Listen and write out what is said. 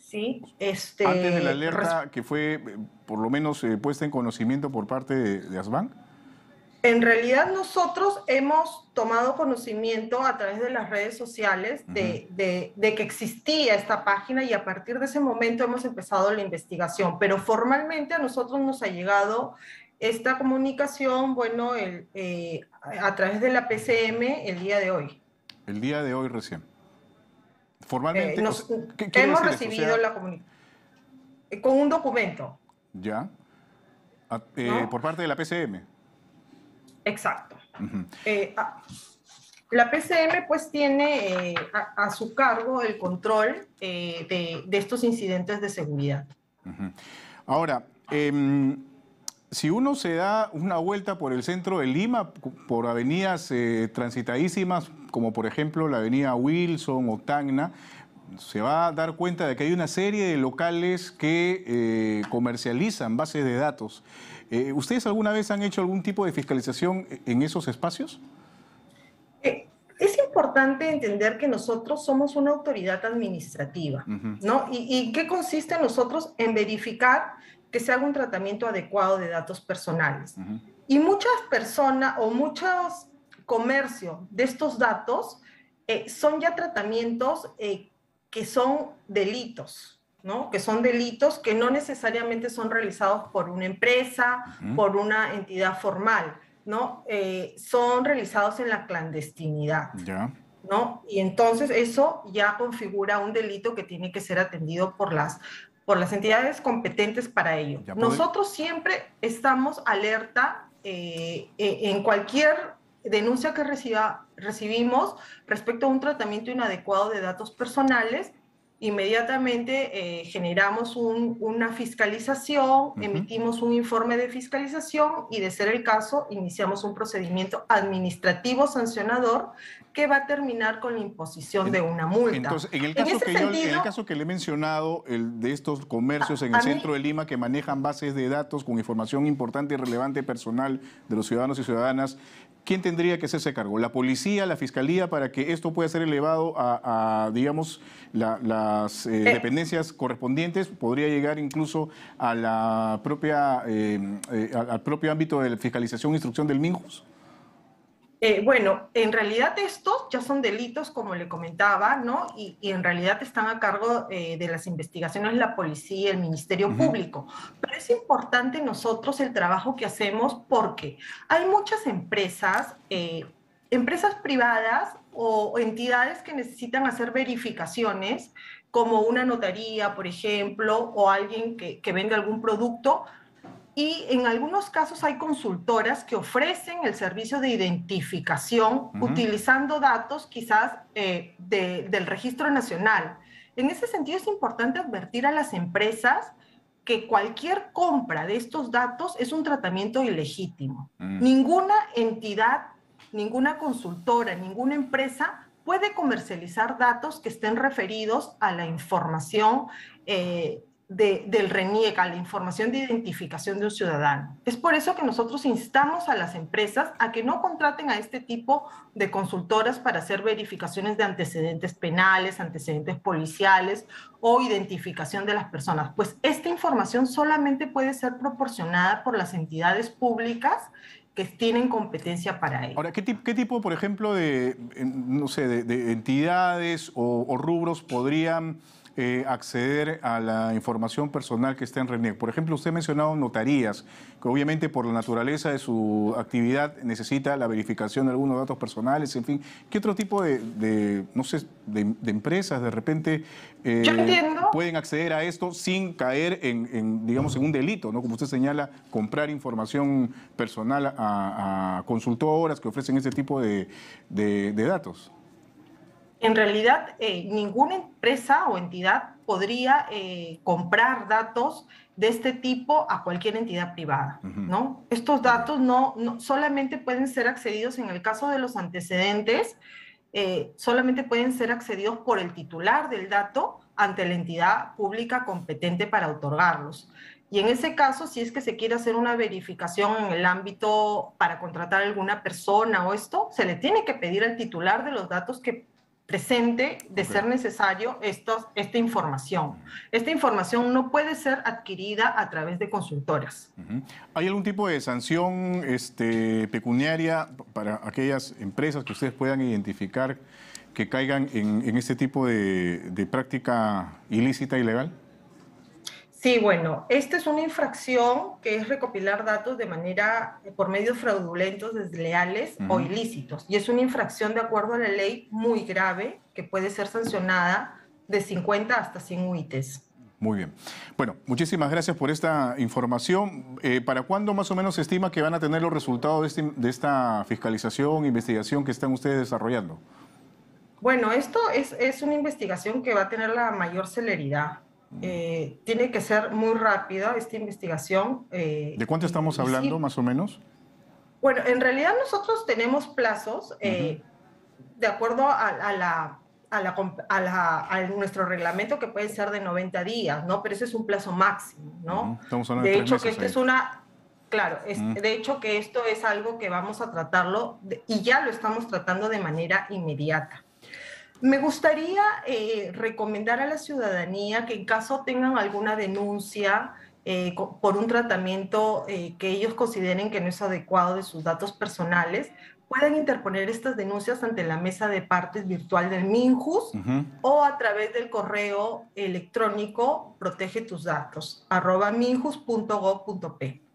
Sí, Antes de la res- alerta que fue, por lo menos, puesta en conocimiento por parte de Asban. en realidad nosotros hemos tomado conocimiento a través de las redes sociales Ujú. de que existía esta página y a partir de ese momento hemos empezado la investigación, pero formalmente a nosotros nos ha llegado esta comunicación, bueno, a través de la PCM el día de hoy. El día de hoy recién. Formalmente, o sea, Nos, ¿qué quiere hemos decir esto? O recibido sea, la comunicación con un documento, ya, por ¿no? parte de la PCM. Exacto. Ujú. Eh, a- la PCM pues tiene a su cargo el control de estos incidentes de seguridad. Ujú. Ahora, si uno se da una vuelta por el centro de Lima, por avenidas transitadísimas, como por ejemplo la avenida Wilson o Tacna, se va a dar cuenta de que hay una serie de locales que comercializan bases de datos. ¿Ustedes alguna vez han hecho algún tipo de fiscalización en esos espacios? Es importante entender que nosotros somos una autoridad administrativa, Ujú, ¿no? ¿Y qué consiste nosotros en verificar que se haga un tratamiento adecuado de datos personales? ujú. Y muchas personas o muchos comercios de estos datos son ya tratamientos que son delitos, ¿no? Que son delitos que no necesariamente son realizados por una empresa, Ujú. por una entidad formal, ¿no? Son realizados en la clandestinidad, Ya. ¿no? Y entonces eso ya configura un delito que tiene que ser atendido por las entidades competentes para ello. Ya podré. Nosotros siempre estamos alerta en cualquier denuncia que recibimos respecto a un tratamiento inadecuado de datos personales. Inmediatamente generamos una fiscalización, Ujú. emitimos un informe de fiscalización y, de ser el caso, iniciamos un procedimiento administrativo sancionador que va a terminar con la imposición de En- una multa. Entonces, en el En caso ese que yo, en el sentido, caso que le he mencionado, el de estos comercios en el a centro mí, de Lima que manejan bases de datos con información importante y relevante personal de los ciudadanos y ciudadanas, ¿quién tendría que hacerse cargo? ¿La policía, la fiscalía, para que esto pueda ser elevado digamos, las eh, dependencias correspondientes? ¿Podría llegar incluso a la propia, al propio ámbito de la fiscalización e instrucción del MINJUS? bueno, en realidad estos ya son delitos, como le comentaba, ¿no? Y en realidad están a cargo de las investigaciones la policía, el Ministerio Ujú, Público. Pero es importante nosotros el trabajo que hacemos porque hay muchas empresas, empresas privadas o entidades que necesitan hacer verificaciones, como una notaría, por ejemplo, o alguien que vende algún producto, y en algunos casos hay consultoras que ofrecen el servicio de identificación ujú. utilizando datos quizás del registro nacional. En ese sentido es importante advertir a las empresas que cualquier compra de estos datos es un tratamiento ilegítimo. Mm. Ninguna entidad, ninguna consultora, ninguna empresa puede comercializar datos que estén referidos a la información del RENIEC, a la información de identificación de un ciudadano. Es por eso que nosotros instamos a las empresas a que no contraten a este tipo de consultoras para hacer verificaciones de antecedentes penales, antecedentes policiales o identificación de las personas, pues esta información solamente puede ser proporcionada por las entidades públicas que tienen competencia para ello. Ahora, qué tipo, por ejemplo, de, no sé, de entidades o rubros podrían acceder a la información personal que está en RENIEC? Por ejemplo, usted ha mencionado notarías, que obviamente por la naturaleza de su actividad necesita la verificación de algunos datos personales, en fin. ¿Qué otro tipo no sé, de empresas de repente Yo entiendo. pueden acceder a esto sin caer digamos, en un delito, ¿no? Como usted señala, comprar información personal a consultoras que ofrecen ese tipo de datos? En realidad, ninguna empresa o entidad podría comprar datos de este tipo a cualquier entidad privada, Ujú. ¿no? Estos Ok. datos no solamente pueden ser accedidos en el caso de los antecedentes, solamente pueden ser accedidos por el titular del dato ante la entidad pública competente para otorgarlos. Y en ese caso, si es que se quiere hacer una verificación en el ámbito para contratar a alguna persona o esto, se le tiene que pedir al titular de los datos presente de Ok. ser necesario esta información. Esta información no puede ser adquirida a través de consultoras. Ujú. ¿Hay algún tipo de sanción pecuniaria para aquellas empresas que ustedes puedan identificar que caigan en este tipo de práctica ilícita, ilegal? Sí, bueno, esta es una infracción que es recopilar datos de manera, por medios fraudulentos, desleales o Ujú. ilícitos. Y es una infracción de acuerdo a la ley muy grave que puede ser sancionada de 50 hasta 100 UITs. Muy bien. Bueno, muchísimas gracias por esta información. ¿Para cuándo más o menos se estima que van a tener los resultados de esta fiscalización, investigación que están ustedes desarrollando? Bueno, esto es una investigación que va a tener la mayor celeridad. Tiene que ser muy rápida esta investigación. ¿De cuánto estamos hablando Sí, más o menos? bueno, en realidad nosotros tenemos plazos Ujú, de acuerdo a nuestro reglamento que pueden ser de 90 días, ¿no? Pero ese es un plazo máximo, ujú. ¿no? Estamos hablando de De tres hecho, que meses esta ahí. es una, claro, Ujú. de hecho que esto es algo que vamos a tratarlo y ya lo estamos tratando de manera inmediata. Me gustaría recomendar a la ciudadanía que en caso tengan alguna denuncia por un tratamiento que ellos consideren que no es adecuado de sus datos personales, puedan interponer estas denuncias ante la mesa de partes virtual del MinJUS Ujú. o a través del correo electrónico protegetusdatos@minjus.gov.p.